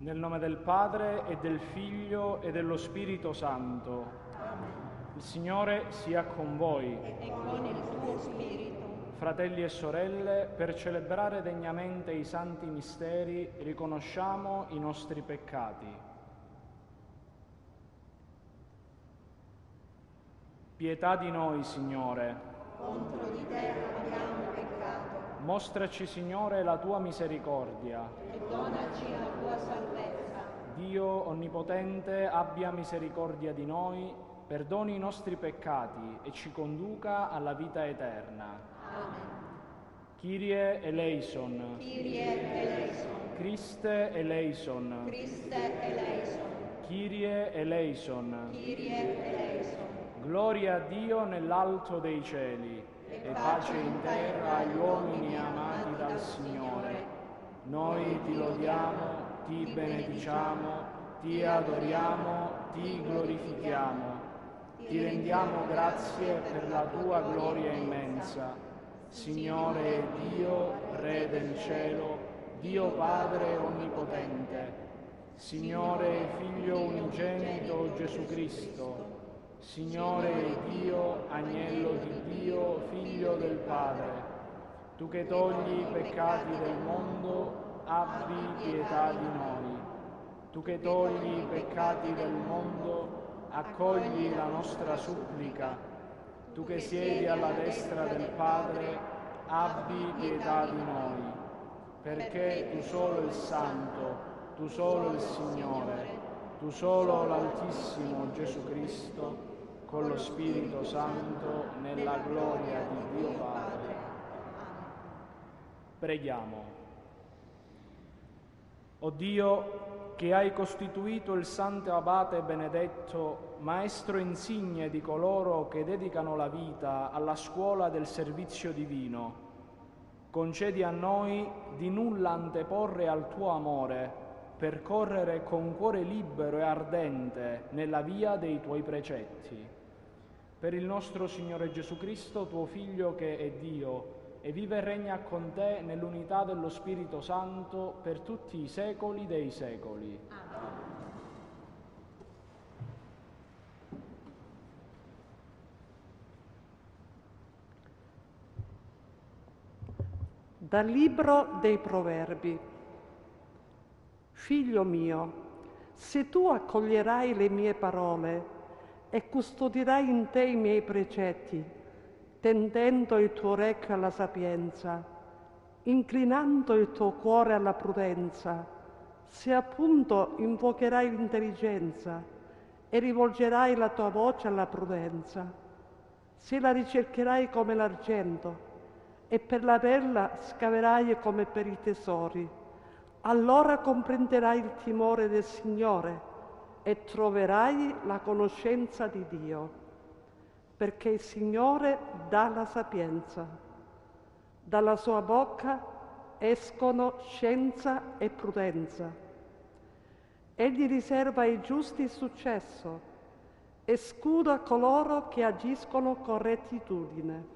Nel nome del Padre e del Figlio e dello Spirito Santo. Il Signore sia con voi. E con il tuo spirito. Fratelli e sorelle, per celebrare degnamente i santi misteri, riconosciamo i nostri peccati. Pietà di noi, Signore. Contro di te abbiamo peccato. Mostraci, Signore, la tua misericordia. E donaci la tua salvezza. Dio Onnipotente abbia misericordia di noi, perdoni i nostri peccati e ci conduca alla vita eterna. Amen. Kyrie eleison. Kyrie eleison. Christe eleison. Christe eleison. Kyrie eleison. Kyrie eleison. Gloria a Dio nell'alto dei cieli e pace in terra agli uomini amati dal Signore. Noi ti lodiamo, ti benediciamo, ti adoriamo, ti glorifichiamo. Ti rendiamo grazie per la tua gloria immensa. Signore Dio, Re del cielo, Dio Padre onnipotente, Signore Figlio unigenito Gesù Cristo, Signore Dio, Agnello di Dio, Figlio del Padre, tu che togli i peccati del mondo, abbi pietà di noi. Tu che togli i peccati del mondo, accogli la nostra supplica. Tu che siedi alla destra del Padre, abbi pietà di noi. Perché tu solo il Santo, tu solo il Signore, tu solo l'Altissimo Gesù Cristo, con lo Spirito Santo, nella gloria di Dio Padre. Preghiamo. O Dio, che hai costituito il Santo Abate Benedetto, maestro insigne di coloro che dedicano la vita alla scuola del servizio divino, concedi a noi di nulla anteporre al tuo amore, per correre con cuore libero e ardente nella via dei tuoi precetti. Per il nostro Signore Gesù Cristo, tuo Figlio che è Dio, e vive e regna con te nell'unità dello Spirito Santo per tutti i secoli dei secoli. Amen. Dal Libro dei Proverbi. Figlio mio, se tu accoglierai le mie parole e custodirai in te i miei precetti, tendendo il tuo orecchio alla sapienza, inclinando il tuo cuore alla prudenza, se appunto invocherai l'intelligenza e rivolgerai la tua voce alla prudenza, se la ricercherai come l'argento e per l'averla scaverai come per i tesori, allora comprenderai il timore del Signore e troverai la conoscenza di Dio, perché il Signore dà la sapienza. Dalla sua bocca escono scienza e prudenza. Egli riserva ai giusti il successo e scudo a coloro che agiscono con rettitudine.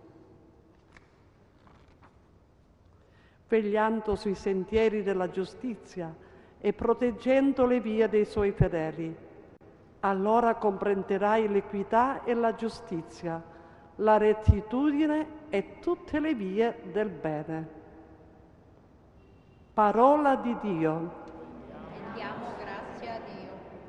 Vegliando sui sentieri della giustizia e proteggendo le vie dei suoi fedeli. Allora comprenderai l'equità e la giustizia, la rettitudine e tutte le vie del bene. Parola di Dio. Rendiamo grazie a Dio.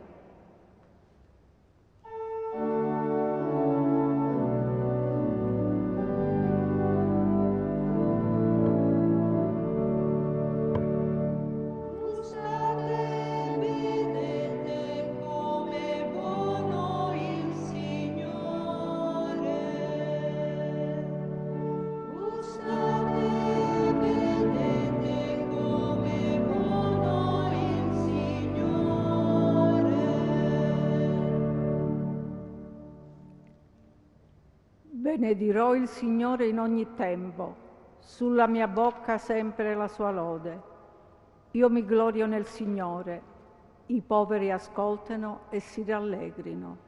Benedirò il Signore in ogni tempo, sulla mia bocca sempre la sua lode. Io mi glorio nel Signore, i poveri ascoltano e si rallegrino.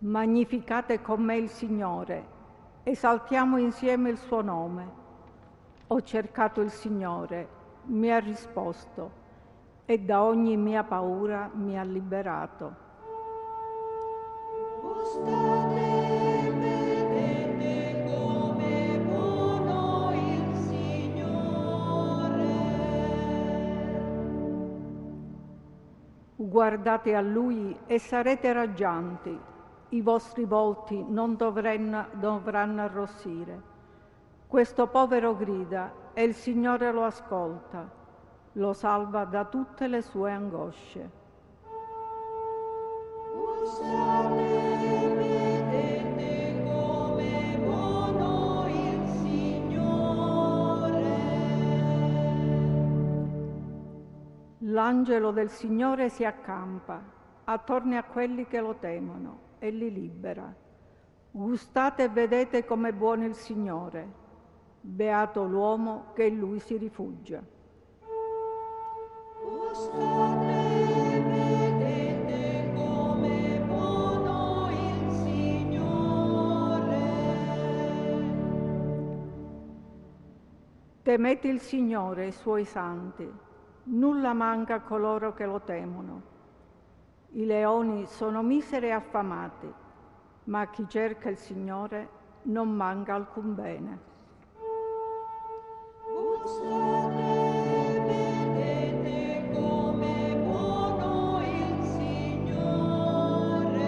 Magnificate con me il Signore, esaltiamo insieme il suo nome. Ho cercato il Signore, mi ha risposto e da ogni mia paura mi ha liberato. Gustate e vedete come buono il Signore. Guardate a Lui e sarete raggianti, i vostri volti non dovranno arrossire. Questo povero grida e il Signore lo ascolta, lo salva da tutte le sue angosce. Gustate e vedete come buono il Signore. L'angelo del Signore si accampa attorno a quelli che lo temono e li libera. Gustate e vedete com'è buono il Signore. Beato l'uomo che in Lui si rifugia. Gustate e vedete come buono il Signore. Temete il Signore e i Suoi santi. Nulla manca a coloro che lo temono. I leoni sono miseri e affamati, ma a chi cerca il Signore non manca alcun bene. Gustate e vedete come buono il Signore.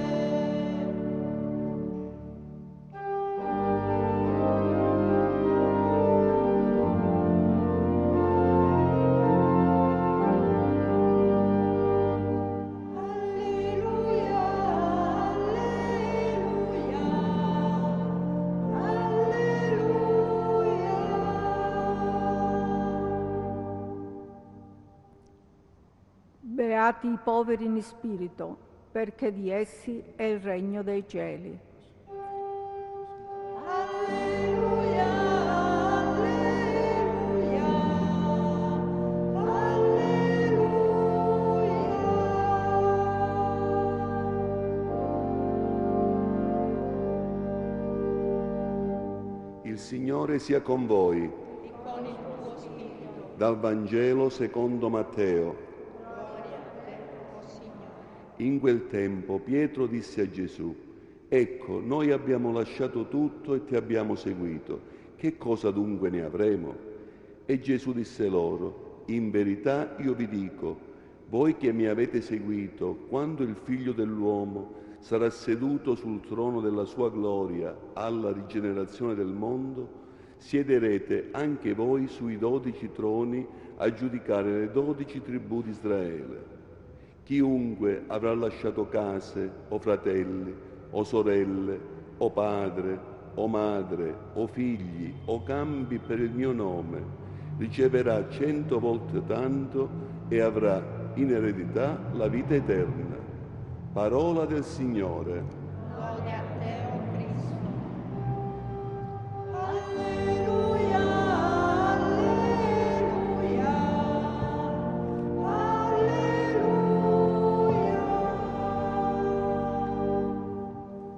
Alleluia, alleluia, Beati i poveri in spirito, perché di essi è il regno dei cieli. alleluia, alleluia, alleluia. Il Signore sia con voi. E con il tuo spirito. Dal Vangelo secondo Matteo. Gloria a te, o Signore. In quel tempo Pietro disse a Gesù: «Ecco, noi abbiamo lasciato tutto e ti abbiamo seguito. Che cosa dunque ne avremo?» E Gesù disse loro: «In verità io vi dico, voi che mi avete seguito, quando il Figlio dell'uomo sarà seduto sul trono della sua gloria alla rigenerazione del mondo, siederete anche voi sui 12 troni a giudicare le 12 tribù di Israele. Chiunque avrà lasciato case o fratelli o sorelle o padre o madre o figli o campi per il mio nome riceverà 100 volte tanto e avrà in eredità la vita eterna». Parola del Signore. Gloria a te, o Cristo. Alleluia, alleluia, alleluia.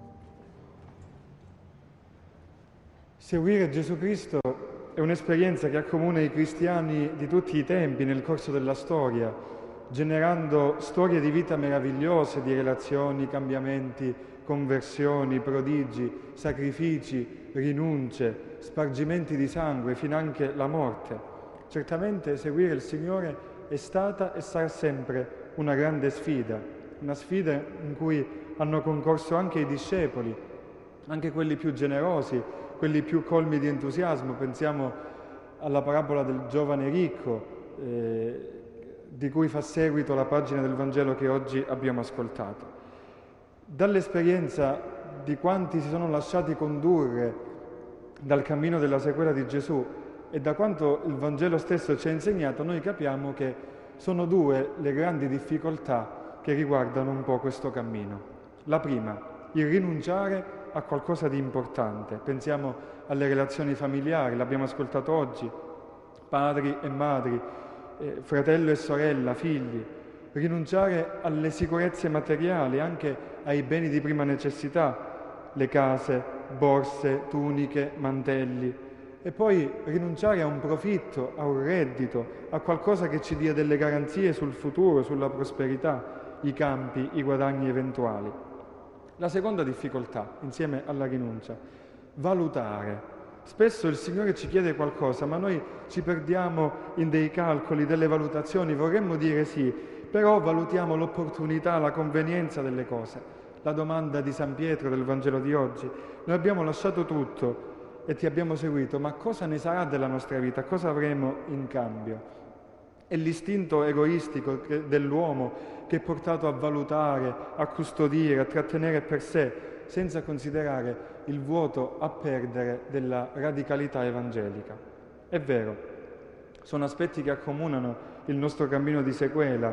Seguire Gesù Cristo è un'esperienza che accomuna i cristiani di tutti i tempi nel corso della storia, generando storie di vita meravigliose, di relazioni, cambiamenti, conversioni, prodigi, sacrifici, rinunce, spargimenti di sangue, finanche la morte. Certamente seguire il Signore è stata e sarà sempre una grande sfida, una sfida in cui hanno concorso anche i discepoli, anche quelli più generosi, quelli più colmi di entusiasmo. Pensiamo alla parabola del giovane ricco, di cui fa seguito la pagina del Vangelo che oggi abbiamo ascoltato. Dall'esperienza di quanti si sono lasciati condurre dal cammino della sequela di Gesù e da quanto il Vangelo stesso ci ha insegnato, noi capiamo che sono due le grandi difficoltà che riguardano un po' questo cammino. La prima, il rinunciare a qualcosa di importante. Pensiamo alle relazioni familiari, l'abbiamo ascoltato oggi, padri e madri, fratello e sorella, figli. rinunciare alle sicurezze materiali, anche ai beni di prima necessità, le case, borse, tuniche, mantelli, e poi rinunciare a un profitto, a un reddito, a qualcosa che ci dia delle garanzie sul futuro, sulla prosperità, i campi, i guadagni eventuali. La seconda difficoltà, insieme alla rinuncia, valutare. Spesso il Signore ci chiede qualcosa, ma noi ci perdiamo in dei calcoli, delle valutazioni, vorremmo dire sì, però valutiamo l'opportunità, la convenienza delle cose. La domanda di San Pietro del Vangelo di oggi: noi abbiamo lasciato tutto e ti abbiamo seguito, ma cosa ne sarà della nostra vita? Cosa avremo in cambio? È l'istinto egoistico dell'uomo che è portato a valutare, a custodire, a trattenere per sé, senza considerare il vuoto a perdere della radicalità evangelica. È vero, sono aspetti che accomunano il nostro cammino di sequela,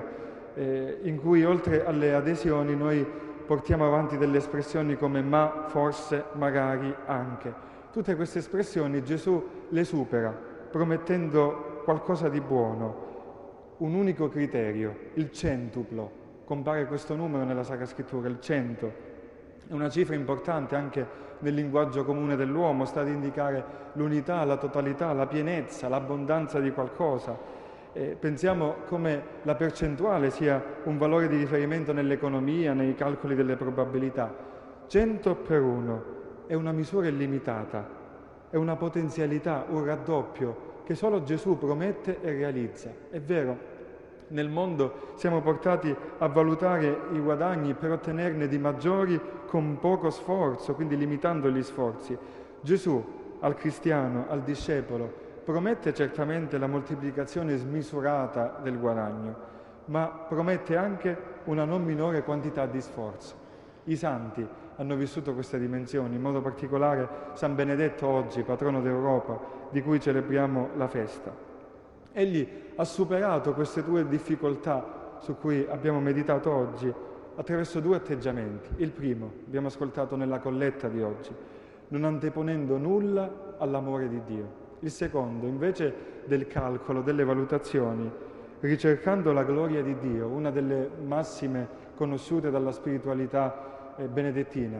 in cui oltre alle adesioni noi portiamo avanti delle espressioni come ma, forse, magari, anche. Tutte queste espressioni Gesù le supera, promettendo qualcosa di buono, un unico criterio, il centuplo. Compare questo numero nella Sacra Scrittura, il 100. È una cifra importante anche nel linguaggio comune dell'uomo, sta ad indicare l'unità, la totalità, la pienezza, l'abbondanza di qualcosa. Pensiamo come la percentuale sia un valore di riferimento nell'economia, nei calcoli delle probabilità. 100 per 1 è una misura illimitata, è una potenzialità, un raddoppio che solo Gesù promette e realizza. È vero, nel mondo siamo portati a valutare i guadagni per ottenerne di maggiori con poco sforzo, quindi limitando gli sforzi. Gesù al cristiano, al discepolo, promette certamente la moltiplicazione smisurata del guadagno, ma promette anche una non minore quantità di sforzo. I santi hanno vissuto queste dimensioni, in modo particolare San Benedetto oggi, patrono d'Europa, di cui celebriamo la festa. Egli ha superato queste due difficoltà su cui abbiamo meditato oggi attraverso due atteggiamenti. Il primo, abbiamo ascoltato nella colletta di oggi, non anteponendo nulla all'amore di Dio. Il secondo, invece del calcolo, delle valutazioni, ricercando la gloria di Dio, una delle massime conosciute dalla spiritualità benedettina,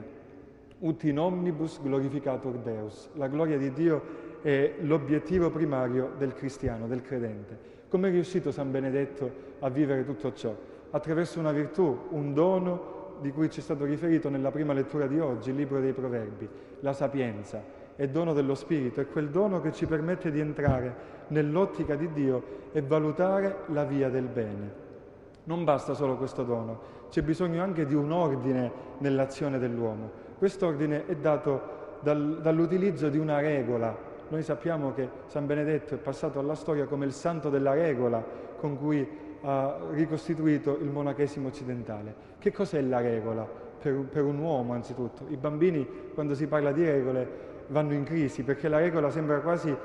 ut in omnibus glorificatur Deus. La gloria di Dio è l'obiettivo primario del cristiano, del credente. Come è riuscito San Benedetto a vivere tutto ciò? Attraverso una virtù, un dono di cui ci è stato riferito nella prima lettura di oggi, il libro dei Proverbi, la sapienza. È dono dello Spirito, è quel dono che ci permette di entrare nell'ottica di Dio e valutare la via del bene. Non basta solo questo dono, c'è bisogno anche di un ordine nell'azione dell'uomo. Quest'ordine è dato dall'utilizzo di una regola. Noi sappiamo che San Benedetto è passato alla storia come il santo della regola con cui ha ricostituito il monachesimo occidentale. Che cos'è la regola? Per un uomo anzitutto. I bambini, quando si parla di regole, vanno in crisi perché la regola sembra quasi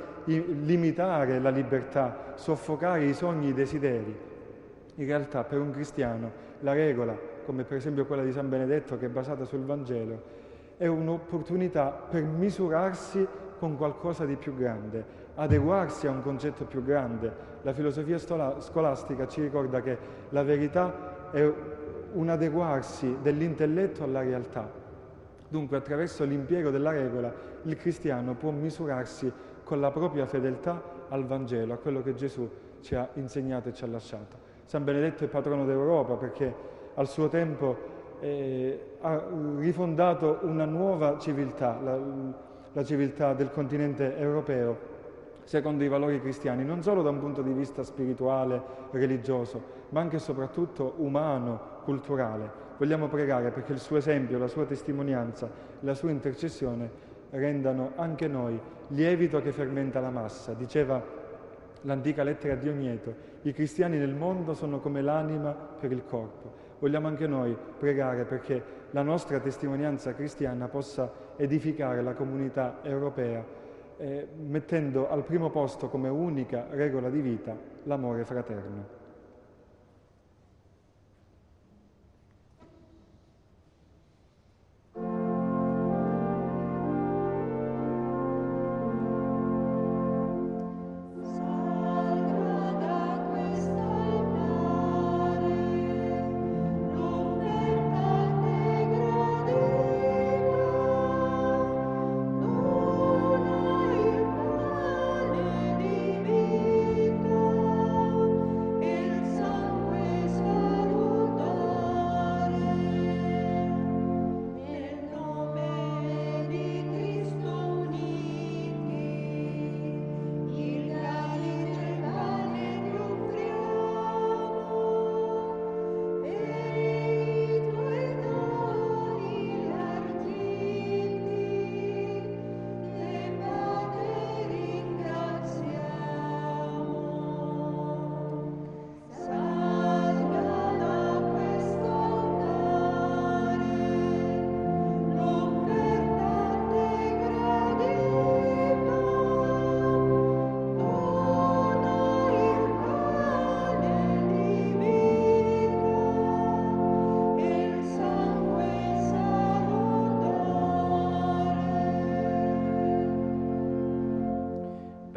limitare la libertà, soffocare i sogni, i desideri. In realtà per un cristiano la regola, come per esempio quella di San Benedetto che è basata sul Vangelo, è un'opportunità per misurarsi con qualcosa di più grande, adeguarsi a un concetto più grande. La filosofia scolastica ci ricorda che la verità è un adeguarsi dell'intelletto alla realtà. Dunque, attraverso l'impiego della regola, il cristiano può misurarsi con la propria fedeltà al Vangelo, a quello che Gesù ci ha insegnato e ci ha lasciato. San Benedetto è patrono d'Europa perché al suo tempo ha rifondato una nuova civiltà, la civiltà del continente europeo, secondo i valori cristiani, non solo da un punto di vista spirituale, religioso, ma anche e soprattutto umano, culturale. Vogliamo pregare perché il suo esempio, la sua testimonianza, la sua intercessione rendano anche noi lievito che fermenta la massa. Diceva l'antica lettera di Ogneto, i cristiani nel mondo sono come l'anima per il corpo. Vogliamo anche noi pregare perché la nostra testimonianza cristiana possa edificare la comunità europea, mettendo al primo posto come unica regola di vita l'amore fraterno. Salgo da quest'altare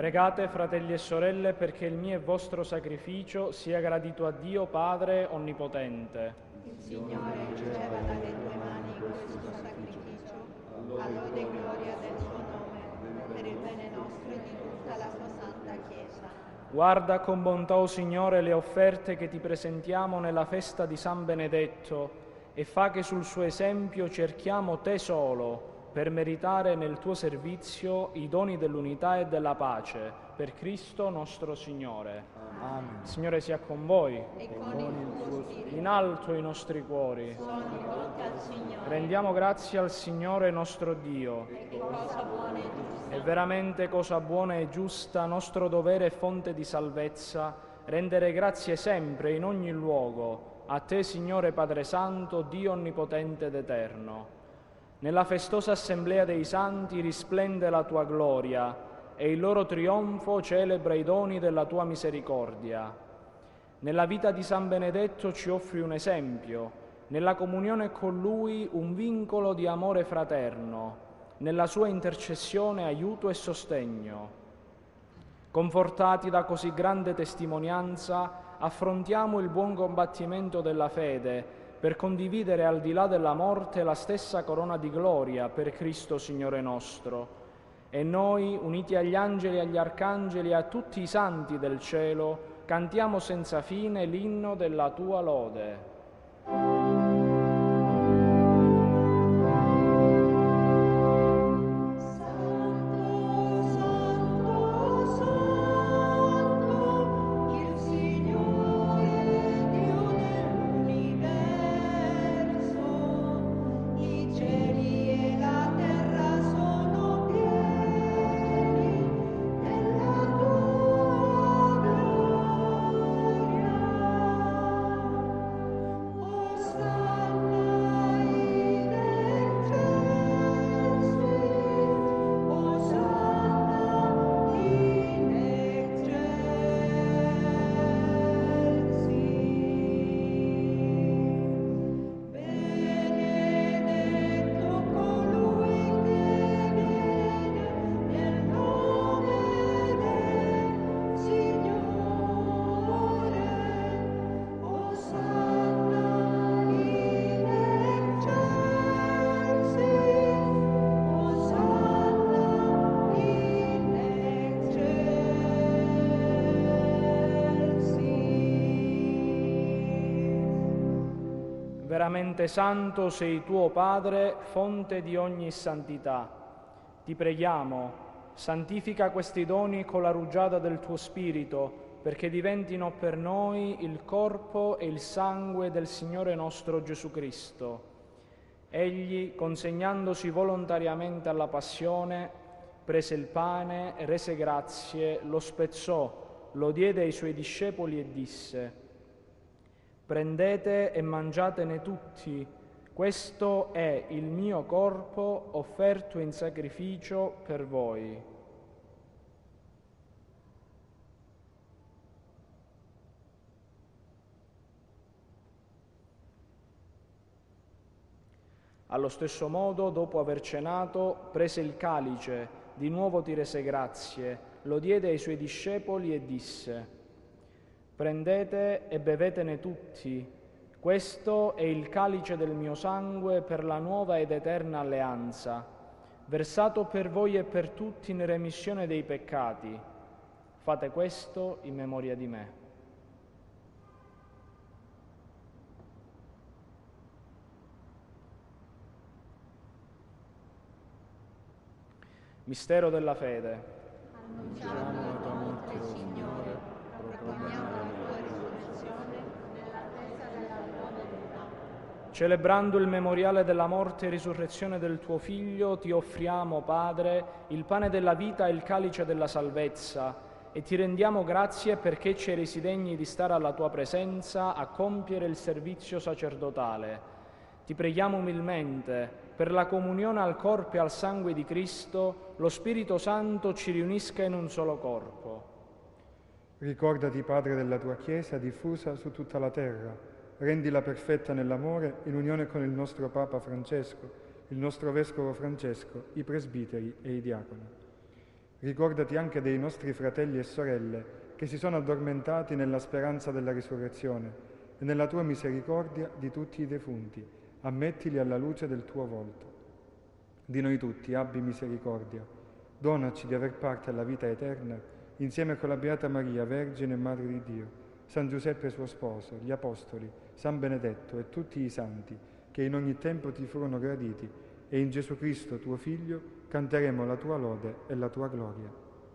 Pregate, fratelli e sorelle, perché il mio e vostro sacrificio sia gradito a Dio Padre Onnipotente. Il Signore riceva dalle tue mani questo sacrificio, a lode e gloria del suo nome, per il bene nostro e di tutta la sua santa Chiesa. Guarda con bontà, o Signore, le offerte che ti presentiamo nella festa di San Benedetto e fa che sul suo esempio cerchiamo te solo per meritare nel tuo servizio i doni dell'unità e della pace, per Cristo nostro Signore. Amen. Il Signore sia con voi. E con il tuo spirito In alto i nostri cuori. sono rivolti al Signore. Rendiamo grazie al Signore nostro Dio. E cosa buona e giusta. È veramente cosa buona e giusta, nostro dovere e fonte di salvezza, rendere grazie sempre in ogni luogo a te, Signore Padre Santo, Dio onnipotente ed eterno. Nella festosa assemblea dei santi risplende la tua gloria e il loro trionfo celebra i doni della tua misericordia. Nella vita di San Benedetto ci offri un esempio, nella comunione con lui un vincolo di amore fraterno, nella sua intercessione aiuto e sostegno. Confortati da così grande testimonianza, affrontiamo il buon combattimento della fede per condividere al di là della morte la stessa corona di gloria per Cristo Signore nostro. E noi, uniti agli angeli, agli arcangeli e a tutti i santi del cielo, cantiamo senza fine l'inno della tua lode. Veramente santo sei tuo Padre, fonte di ogni santità. Ti preghiamo, santifica questi doni con la rugiada del tuo Spirito, perché diventino per noi il corpo e il sangue del Signore nostro Gesù Cristo. Egli, consegnandosi volontariamente alla passione, prese il pane, rese grazie, lo spezzò, lo diede ai suoi discepoli e disse: prendete e mangiatene tutti, questo è il mio corpo offerto in sacrificio per voi. Allo stesso modo, dopo aver cenato, prese il calice, di nuovo ti rese grazie, lo diede ai suoi discepoli e disse: prendete e bevetene tutti, questo è il calice del mio sangue per la nuova ed eterna alleanza, versato per voi e per tutti in remissione dei peccati. Fate questo in memoria di me. Mistero della fede. Annunciamo la tua morte, Signore, proclamiamo la tua risurrezione nell'attesa della tua venuta. Celebrando il memoriale della morte e risurrezione del tuo Figlio, ti offriamo, Padre, il pane della vita e il calice della salvezza, e ti rendiamo grazie perché ci hai resi degni di stare alla tua presenza a compiere il servizio sacerdotale. Ti preghiamo umilmente, per la comunione al corpo e al sangue di Cristo, lo Spirito Santo ci riunisca in un solo corpo. Ricordati, Padre, della tua Chiesa diffusa su tutta la terra. Rendila perfetta nell'amore in unione con il nostro Papa Francesco, il nostro Vescovo Francesco, i presbiteri e i diaconi. Ricordati anche dei nostri fratelli e sorelle che si sono addormentati nella speranza della risurrezione e nella tua misericordia di tutti i defunti, ammettili alla luce del tuo volto. Di noi tutti abbi misericordia, donaci di aver parte alla vita eterna, insieme con la Beata Maria, Vergine e Madre di Dio, San Giuseppe suo sposo, gli Apostoli, San Benedetto e tutti i santi, che in ogni tempo ti furono graditi, e in Gesù Cristo, tuo Figlio, canteremo la tua lode e la tua gloria.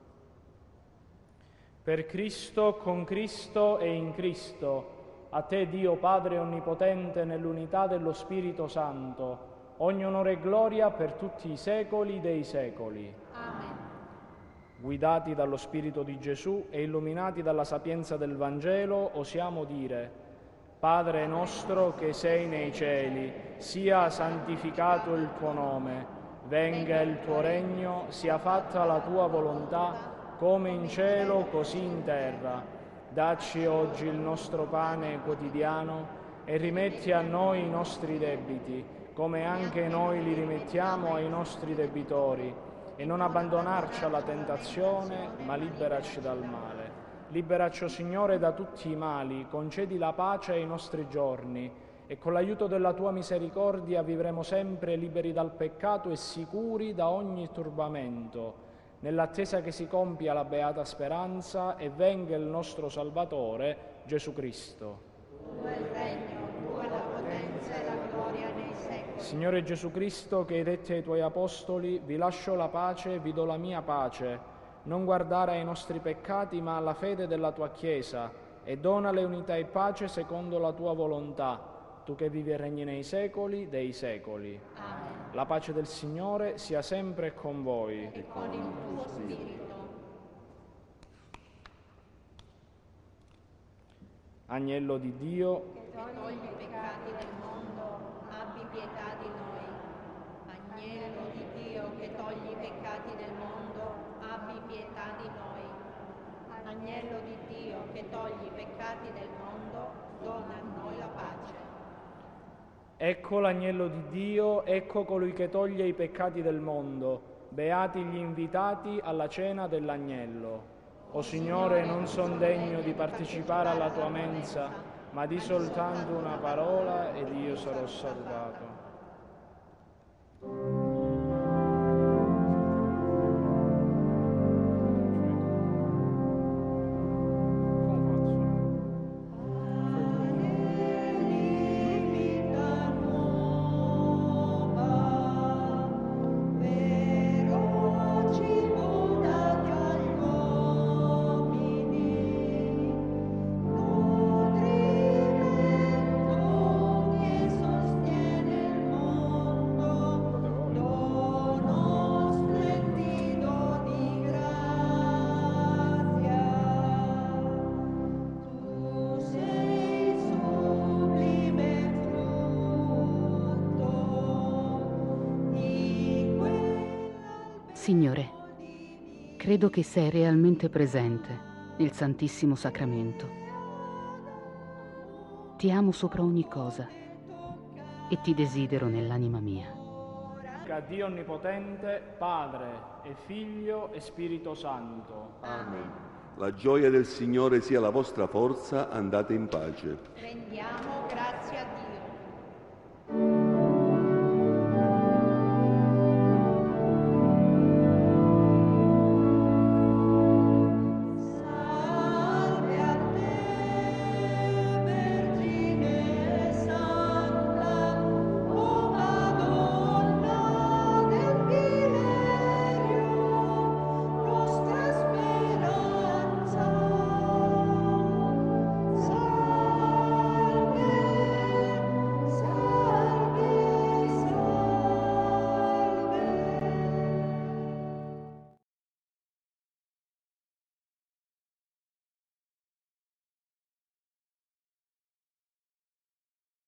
Per Cristo, con Cristo e in Cristo, a te Dio Padre Onnipotente, nell'unità dello Spirito Santo, ogni onore e gloria per tutti i secoli dei secoli. Amen. Guidati dallo Spirito di Gesù e illuminati dalla sapienza del Vangelo, osiamo dire: Padre nostro che sei nei cieli, sia santificato il tuo nome, venga il tuo regno, sia fatta la tua volontà, come in cielo così in terra. Dacci oggi il nostro pane quotidiano e rimetti a noi i nostri debiti, come anche noi li rimettiamo ai nostri debitori, e non abbandonarci alla tentazione, ma liberaci dal male. Liberaci, o Signore, da tutti i mali, concedi la pace ai nostri giorni, e con l'aiuto della tua misericordia vivremo sempre liberi dal peccato e sicuri da ogni turbamento, nell'attesa che si compia la beata speranza e venga il nostro Salvatore, Gesù Cristo. Tuo è il regno, tua la potenza e la gloria nei secoli. Signore Gesù Cristo, che hai detto ai tuoi apostoli: vi lascio la pace, vi do la mia pace, non guardare ai nostri peccati ma alla fede della tua Chiesa, e donale unità e pace secondo la tua volontà, tu che vivi e regni nei secoli dei secoli. Amen. La pace del Signore sia sempre con voi. E con il tuo spirito. Agnello di Dio, Che togli i peccati del mondo, abbi pietà di noi. Agnello di Dio, che togli i peccati del mondo, abbi pietà di noi. Agnello di Dio, che togli i peccati del mondo, dona a noi la pace. ecco l'agnello di Dio, ecco colui che toglie i peccati del mondo. Beati gli invitati alla cena dell'agnello. O Signore, non son degno di partecipare alla tua mensa, ma di soltanto una parola ed io sarò salvato. Signore, credo che sei realmente presente nel Santissimo Sacramento. Ti amo sopra ogni cosa e ti desidero nell'anima mia. A Dio Onnipotente, Padre e Figlio e Spirito Santo. Amen. La gioia del Signore sia la vostra forza, andate in pace. Rendiamo grazie a Dio.